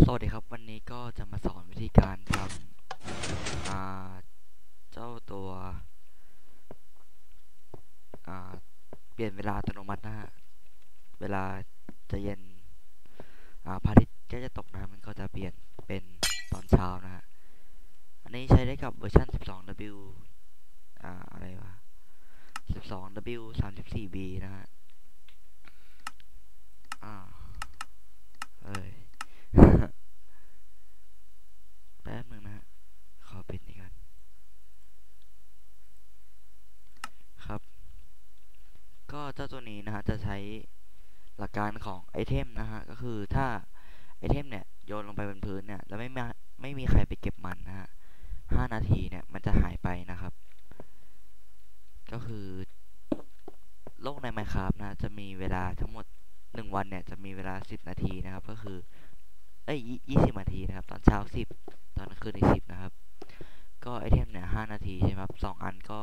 วัสดีครับวันนี้ก็จะมาสอนวิธีการทำเจ้าตัวเปลี่ยนเวลาอัตโนมัตินะฮะเวลาจะเย็นพระอาทิตย์จะตกนะมันก็จะเปลี่ยนเป็นตอนเช้านะฮะอันนี้ใช้ได้กับเวอร์ชัน 12W อะไรวะ 12W 34B นะฮะเอ้ย แป๊บนึงนะฮะขอปิดนี่กันครับก็เจ้าตัวนี้นะฮะจะใช้หลักการของไอเทมนะฮะก็คือถ้าไอเทมเนี่ยโยนลงไปบนพื้นเนี่ยแล้วไม่มีใครไปเก็บมันนะฮะ5 นาทีเนี่ยมันจะหายไปนะครับก็คือโลกใน Minecraft นะจะมีเวลาทั้งหมด1วันเนี่ยจะมีเวลา10 นาทีนะครับก็คือ20 นาทีนะครับตอนเช้า10ตอนกลางคืน10นะครับก็ไอเทมเนี่ย5 นาทีใช่ไหมครับ2 อันก็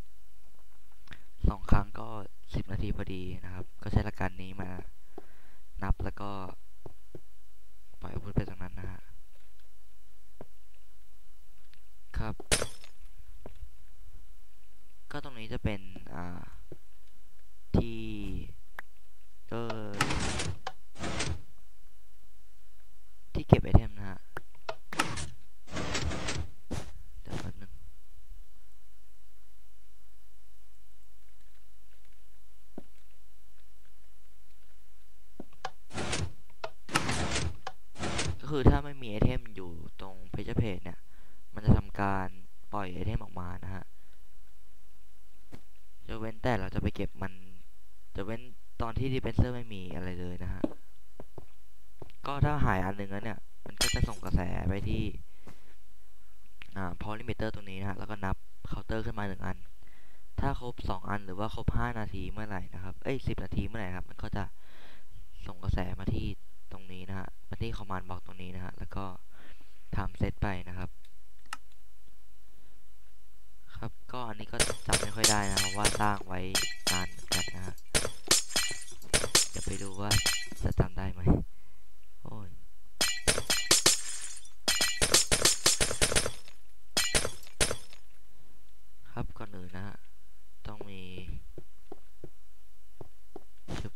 2 ครั้งก็10 นาทีพอดีนะครับก็ใช้หลักการนี้มานับแล้วก็ปล่อยอาวุธไปตรงนั้นนะฮะครับก็ตรงนี้จะเป็นที่เออที่เก็บไอเทมนะฮะเดี๋ยวแป๊บนึงก็คือถ้าไม่มีไอเทมอยู่ตรงเพจเพจเนี่ยมันจะทำการปล่อยไอเทมออกมานะฮะจะเว้นแต่เราจะไปเก็บมันจะเว้นตอนที่ดิเพนเซอร์ไม่มีอะไรเลยนะฮะก็ถ้าหายอันหนึ่งแล้วเนี่ยมันก็จะส่งกระแสไปที่พอลิมิเตอร์ตรงนี้นะฮะแล้วก็นับเคาน์เตอร์ขึ้นมา1 อันถ้าครบ2 อันหรือว่าครบ5 นาทีเมื่อไหร่นะครับ10 นาทีเมื่อไหร่ครับมันก็จะส่งกระแสมาที่ตรงนี้นะฮะมาที่คอมมานด์บล็อกตรงนี้นะฮะแล้วก็ทำเซตไปนะครับครับก็อันนี้ก็จำไม่ค่อยได้นะครับว่าสร้างไว้นานเหมือนกันนะฮะเดี๋ยวไปดูว่าจะจำได้ไหมโอ้ยครับก่อนอื่นนะฮะต้องมีชุบ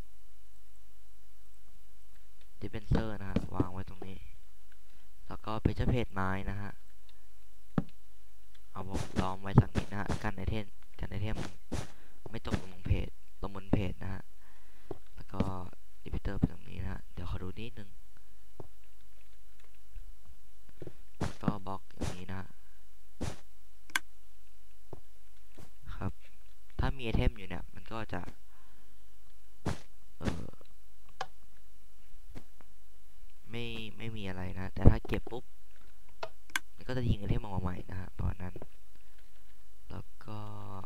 ดิเพนเซอร์นะฮะวางไว้ตรงนี้แล้วก็เพจเพจไม้นะฮะเอาบอกล้อมไว้สักนิดนะฮะกันไอเทมไม่ตกลงเพจลงบนเพจนะฮะแล้วก็ดิพิเตอร์ไปตรงนี้นะฮะเดี๋ยวขอดูนิดนึงก็บล็อกอย่างนี้นะฮะครับถ้ามีไอเทมอยู่เนี่ยมันก็จะเออไม่มีอะไรนะแต่ถ้าเก็บปุ๊บมันก็จะยิงไอเทมออกมาใหม่นะฮะตอนนั้นแล้วก็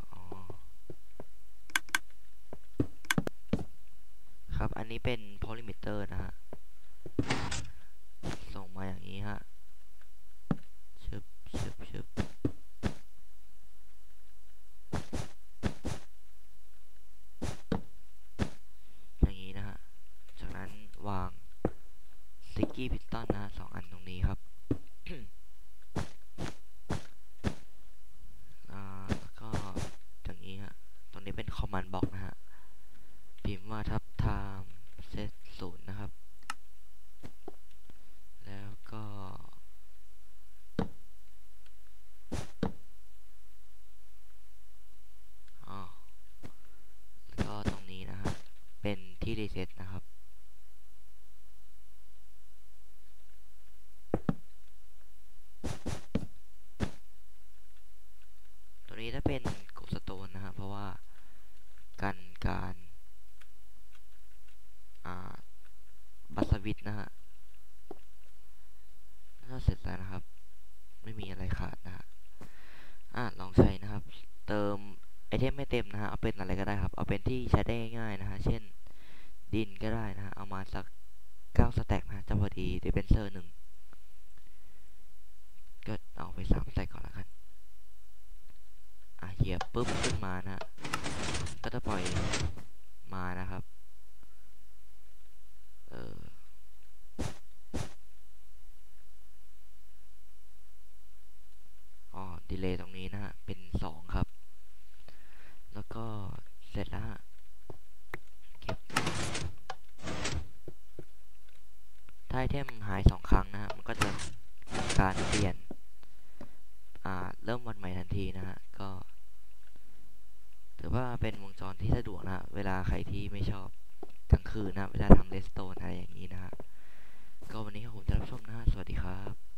ครับอันนี้เป็นโพลิมิเตอร์นะฮะส่งมาอย่างนี้ฮะชึบชึบชึบอย่างนี้นะฮะจากนั้นวางสติ๊กกี้พิสตันนะฮะ2 อันตรงนี้ครับ แล้วก็อย่างนี้ฮะตรงนี้เป็นคอมมานด์บล็อกนะฮะพิมพ์ว่าทับไทม์เซต0นะครับแล้วก็แล้วก็ตรงนี้นะฮะเป็นที่รีเซ็ตนะครับตัวนี้ถ้าเป็นกดสโตนนะฮะเพราะว่าการบัตสวิตนะฮะถ้าเสร็จแล้วนะครับไม่มีอะไรขาดนะฮะลองใช้นะครับเติมไอเทมไม่เต็มนะฮะเอาเป็นอะไรก็ได้ครับเอาเป็นที่ใช้ได้ง่ายๆนะฮะเช่นดินก็ได้นะฮะเอามาสัก9 สแต็กนะจะพอดีดิเบนเซอร์1ก็เอาไป3 สแต็กก่อนละกันเหยียบปุ๊บขึ้นมานะฮะก็จะปล่อยมานะครับมหาย2 ครั้งนะฮะมันก็จะการเปลี่ยนเริ่มวันใหม่ทันทีนะฮะก็ถือว่าเป็นวงจรที่สะดวกนะฮะเวลาใครที่ไม่ชอบกลางคืนนะเวลาทำเรสโตนอะไรอย่างนี้นะฮะก็วันนี้ขอบคุณที่รับชมนะฮะสวัสดีครับ